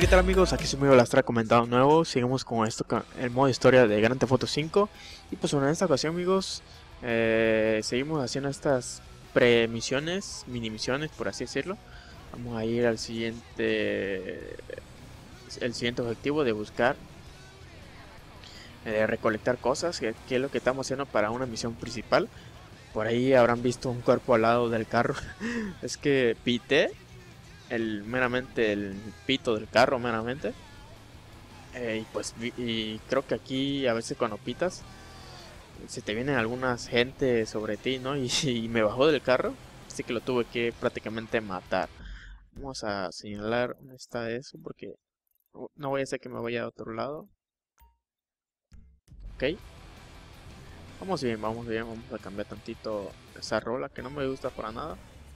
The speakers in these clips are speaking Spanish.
Hola, ¿qué tal amigos? Aquí soy Miguel Lastra comentando nuevo. Seguimos con esto, con el modo historia de Grand Theft Auto 5. Y pues bueno, en esta ocasión amigos, seguimos haciendo estas pre-misiones, mini misiones por así decirlo. Vamos a ir al siguiente, el siguiente objetivo de buscar, recolectar cosas, que es lo que estamos haciendo para una misión principal. Por ahí habrán visto un cuerpo al lado del carro. Es que pité meramente el pito del carro meramente. Y pues y creo que aquí a veces cuando pitas se te vienen algunas gente sobre ti, ¿no? Y me bajó del carro, así que lo tuve que prácticamente matar. Vamos a señalar dónde está eso porque no voy a hacer que me vaya a otro lado. Ok, vamos bien, vamos bien. Vamos a cambiar tantito esa rola que no me gusta para nada.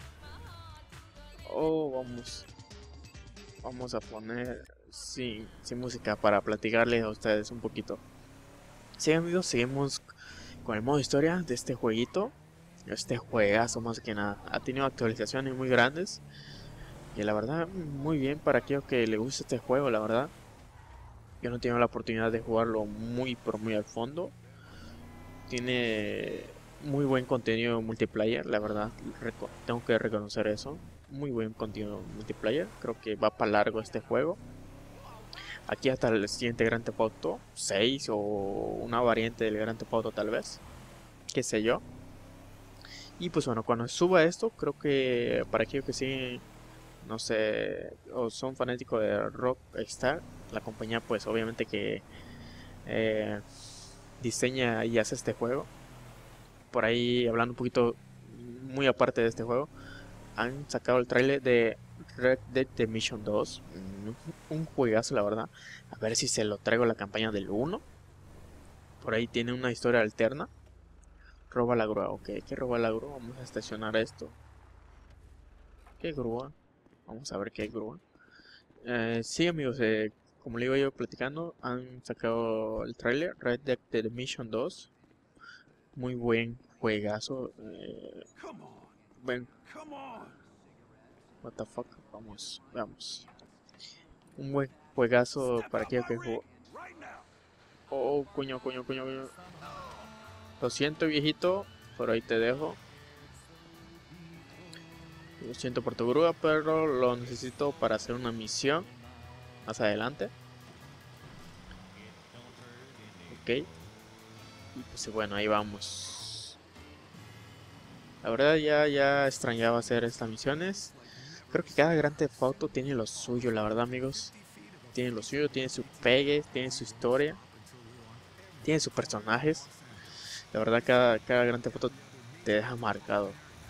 Vamos a poner sin música para platicarles a ustedes un poquito. Sí amigos, seguimos con el modo historia de este jueguito. Este juegazo más que nada. Ha tenido actualizaciones muy grandes. Y la verdad, muy bien para aquellos que les gusta este juego, la verdad. Yo no he tenido la oportunidad de jugarlo muy al fondo. Tiene muy buen contenido multiplayer, la verdad. Tengo que reconocer eso. Muy buen contenido multiplayer. Creo que va para largo este juego. Aquí hasta el siguiente Grand Theft Auto 6 o una variante del Grand Theft Auto tal vez. Qué sé yo. Y pues bueno, cuando suba esto, creo que para aquellos que siguen, no sé, o son fanáticos de Rockstar, la compañía pues obviamente que eh, diseña y hace este juego. Por ahí hablando un poquito muy aparte de este juego, han sacado el tráiler de Red Dead Redemption 2, un juegazo la verdad. A ver si se lo traigo a la campaña del 1. Por ahí tiene una historia alterna. Roba la grúa, ok, ¿qué roba la grúa? Vamos a estacionar esto. ¿Qué grúa? Vamos a ver qué grúa. Sí amigos, como le iba yo platicando, han sacado el tráiler Red Dead Redemption 2. Muy buen juegazo. Ven, what the fuck, vamos. Un buen juegazo para aquellos que jugó. Oh, coño. Lo siento viejito, por ahí te dejo. Lo siento por tu grúa, pero lo necesito para hacer una misión más adelante. Ok. Y pues bueno, ahí vamos. La verdad ya extrañaba hacer estas misiones. Creo que cada Grand Theft Auto tiene lo suyo, la verdad amigos. Tiene lo suyo, tiene su pegue, tiene su historia, tiene sus personajes. La verdad cada Grand Theft Auto te deja marcado.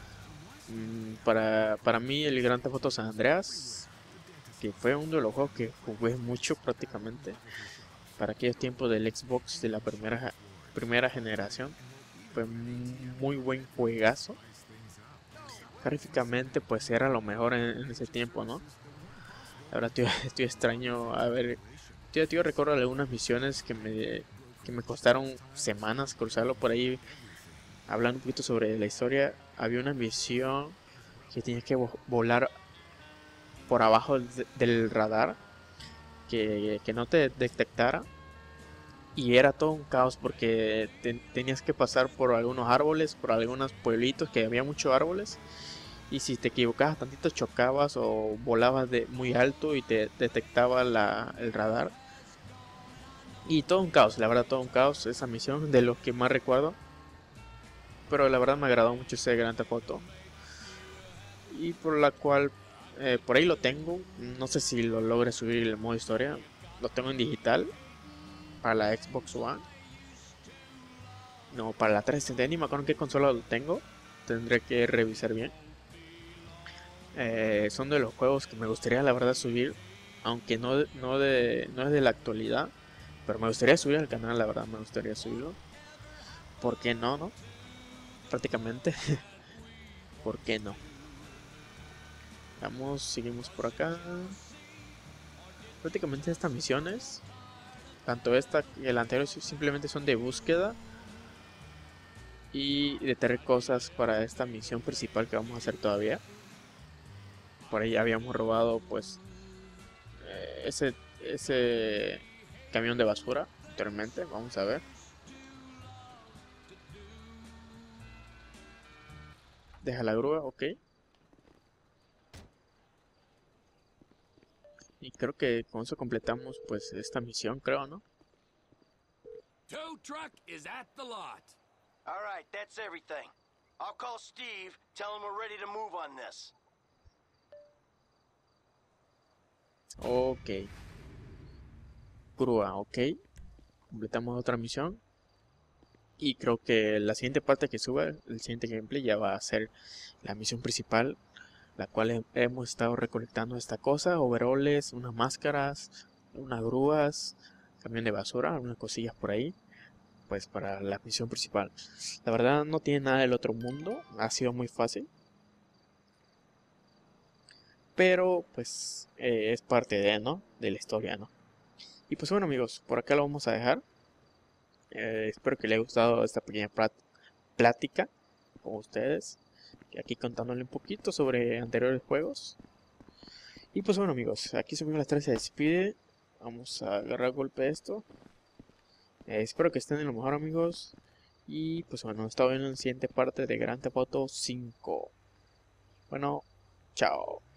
Para mí el Grand Theft Auto San Andreas, que fue uno de los juegos que jugué mucho prácticamente. Para aquellos tiempos del Xbox de la primera generación. Fue muy buen juegazo. Gráficamente pues era lo mejor en ese tiempo, ¿no? Ahora estoy extraño, a ver, tío, recuerdo algunas misiones que me costaron semanas cruzarlo por ahí. Hablando un poquito sobre la historia, había una misión que tenías que volar por abajo del radar, que no te detectara. Y era todo un caos porque tenías que pasar por algunos árboles, por algunos pueblitos que había muchos árboles. Y si te equivocabas tantito chocabas o volabas de muy alto y te detectaba el radar. Y todo un caos, la verdad todo un caos esa misión, de los que más recuerdo. Pero la verdad me agradó mucho ese Grand Theft Auto. Y por la cual, por ahí lo tengo. No sé si lo logre subir el modo historia. Lo tengo en digital para la Xbox One. No, para la 360, ni me acuerdo en qué consola lo tengo. Tendré que revisar bien. Son de los juegos que me gustaría la verdad subir. Aunque no es de la actualidad. Pero me gustaría subir al canal, la verdad, me gustaría subirlo. ¿Por qué no, no? Prácticamente. ¿Por qué no? Vamos, seguimos por acá. Prácticamente estas misiones, tanto esta y el anterior, simplemente son de búsqueda y de tener cosas para esta misión principal que vamos a hacer todavía. Por ahí habíamos robado pues ese camión de basura anteriormente. Vamos a ver. Deja la grúa, ok. Y creo que con eso completamos pues esta misión, creo, ¿no? Tow truck is at the lot. All right, that's everything. I'll call Steve, tell him we're ready to move on this. Ok. Grúa, ok. Completamos otra misión. Y creo que la siguiente parte que suba, el siguiente gameplay, ya va a ser la misión principal, la cual hemos estado recolectando esta cosa: overoles, unas máscaras, unas grúas, camión de basura, unas cosillas por ahí, pues para la misión principal. La verdad no tiene nada del otro mundo, ha sido muy fácil, pero pues es parte de, ¿no?, de la historia, ¿no? Y pues bueno amigos, por acá lo vamos a dejar. Espero que les haya gustado esta pequeña plática con ustedes, aquí contándole un poquito sobre anteriores juegos. Y pues bueno amigos, aquí su amigo Las 3 se despide. Vamos a agarrar golpe de esto. Espero que estén en lo mejor amigos. Y pues bueno, nos estamos viendo en la siguiente parte de Grand Theft Auto 5. Bueno, chao.